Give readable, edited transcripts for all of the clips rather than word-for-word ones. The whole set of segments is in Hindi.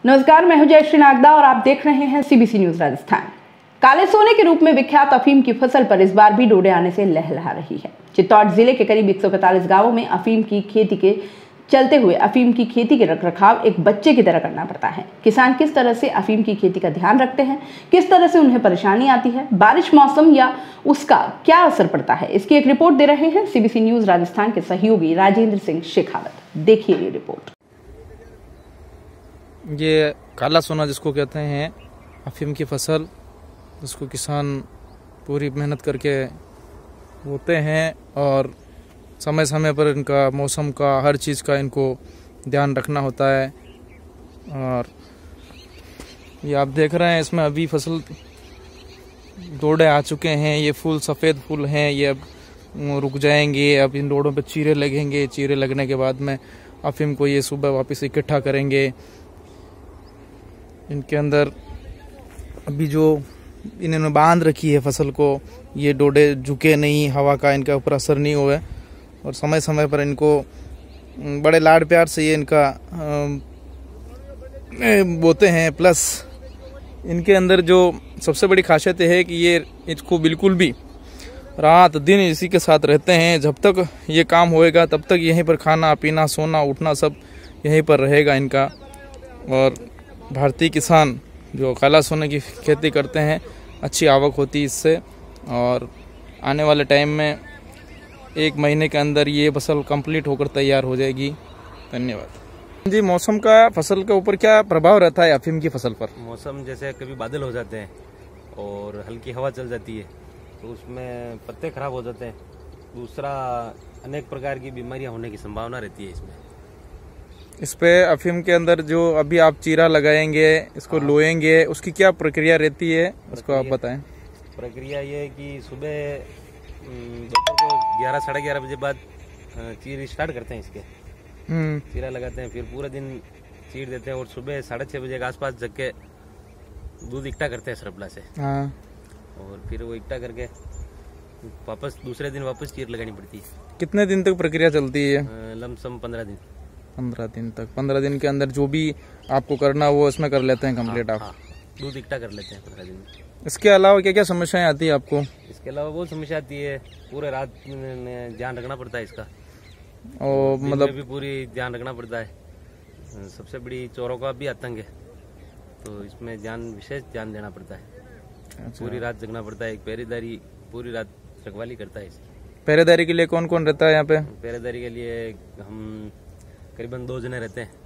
नमस्कार, मैं हूं जयश्री नागदा और आप देख रहे हैं सीबीसी न्यूज राजस्थान। काले सोने के रूप में विख्यात अफीम की फसल पर इस बार भी डोडे आने से लहलहा रही है। चित्तौड़ जिले के करीब 145 गांवों में अफीम की खेती के चलते हुए अफीम की खेती के रखरखाव एक बच्चे की तरह करना पड़ता है। किसान किस तरह से अफीम की खेती का ध्यान रखते हैं, किस तरह से उन्हें परेशानी आती है, बारिश मौसम या उसका क्या असर पड़ता है, इसकी एक रिपोर्ट दे रहे हैं सीबीसी न्यूज राजस्थान के सहयोगी राजेंद्र सिंह शेखावत। देखिए ये रिपोर्ट। ये काला सोना जिसको कहते हैं, अफीम की फसल, जिसको किसान पूरी मेहनत करके बोते हैं और समय समय पर इनका मौसम का हर चीज़ का इनको ध्यान रखना होता है। और ये आप देख रहे हैं, इसमें अभी फसल डोडे आ चुके हैं। ये फूल सफ़ेद फूल हैं, ये अब रुक जाएंगे। अब इन डोडों पे चीरे लगेंगे। चीरे लगने के बाद में अफीम को ये सुबह वापस इकट्ठा करेंगे। इनके अंदर अभी जो इन्होंने बांध रखी है फसल को, ये डोडे झुके नहीं, हवा का इनके ऊपर असर नहीं हुआ। और समय समय पर इनको बड़े लाड प्यार से ये इनका बोते हैं। प्लस इनके अंदर जो सबसे बड़ी खासियत है कि ये इसको बिल्कुल भी रात दिन इसी के साथ रहते हैं। जब तक ये काम होएगा तब तक यहीं पर खाना पीना सोना उठना सब यहीं पर रहेगा इनका। और भारतीय किसान जो काला सोने की खेती करते हैं, अच्छी आवक होती है इससे। और आने वाले टाइम में 1 महीने के अंदर ये फसल कंप्लीट होकर तैयार हो जाएगी। धन्यवाद जी। मौसम का फसल के ऊपर क्या प्रभाव रहता है अफीम की फसल पर? मौसम जैसे कभी बादल हो जाते हैं और हल्की हवा चल जाती है तो उसमें पत्ते खराब हो जाते हैं। दूसरा, अनेक प्रकार की बीमारियां होने की संभावना रहती है इसमें। इस पे अफीम के अंदर जो अभी आप चीरा लगाएंगे, इसको लोएंगे, उसकी क्या प्रक्रिया रहती है, उसको आप बताएं। प्रक्रिया ये है कि सुबह दोपहर को 11 साढ़े 11 बजे बाद चीर स्टार्ट करते हैं इसके। चीरा लगाते हैं, फिर पूरा दिन चीर देते हैं और सुबह 6:30 बजे के आसपास जग के दूध इकट्ठा करते हैं सरपला से। और फिर वो इकट्ठा करके वापस दूसरे दिन वापस चीर लगानी पड़ती है। कितने दिन तक प्रक्रिया चलती है? लमसम 15 दिन। 15 दिन तक। 15 दिन के अंदर जो भी आपको करना वो इसमें कर लेते हैं कंप्लीट। आप दूध इकट्ठा कर लेते हैं 15 दिन में। इसके अलावा क्या क्या समस्याएं आती है आपको? इसके अलावा बहुत समस्या आती है। पूरे रात ध्यान रखना पड़ता है इसका, और मतलब भी पूरी ध्यान रखना पड़ता है। सबसे बड़ी चोरों का भी आतंक है, तो इसमें विशेष ध्यान देना पड़ता है। अच्छा। पूरी रात जगना पड़ता है। एक पहरेदारी पूरी रात रखवाली करता है इसकी। पहरेदारी के लिए कौन कौन रहता है यहाँ पे? पहरेदारी के लिए हम करीबन 2 जने रहते हैं।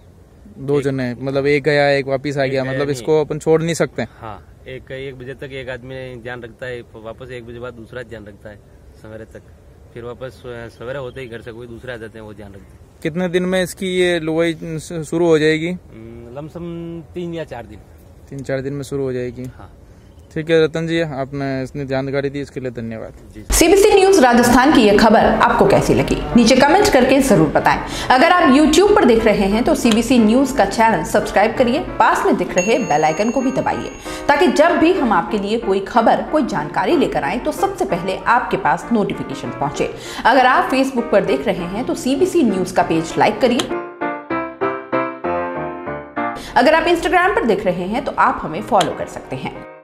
2 जने मतलब एक गया एक वापिस आ गया, मतलब इसको अपन छोड़ नहीं सकते। हाँ, 1 बजे तक एक आदमी ध्यान रखता है, वापस 1 बजे बाद दूसरा ध्यान रखता है सवेरे तक। फिर वापस सवेरे होते ही घर से कोई दूसरे आ जाते हैं, वो ध्यान रखते हैं। कितने दिन में इसकी ये लुवाई शुरू हो जाएगी? लमसम 3 या 4 दिन। 3-4 दिन में शुरू हो जाएगी। हाँ, ठीक है रतन जी, आपने इसने जानकारी दी, इसके लिए धन्यवाद। सीबीसी न्यूज राजस्थान की यह खबर आपको कैसी लगी, नीचे कमेंट करके जरूर बताएं। अगर आप YouTube पर देख रहे हैं तो सीबीसी न्यूज का चैनल सब्सक्राइब करिए, पास में दिख रहे बेल आइकन को भी दबाइए, ताकि जब भी हम आपके लिए कोई खबर कोई जानकारी लेकर आए तो सबसे पहले आपके पास नोटिफिकेशन पहुंचे। अगर आप Facebook पर देख रहे हैं तो सीबीसी न्यूज का पेज लाइक करिए। अगर आप Instagram पर देख रहे हैं तो आप हमें फॉलो कर सकते हैं।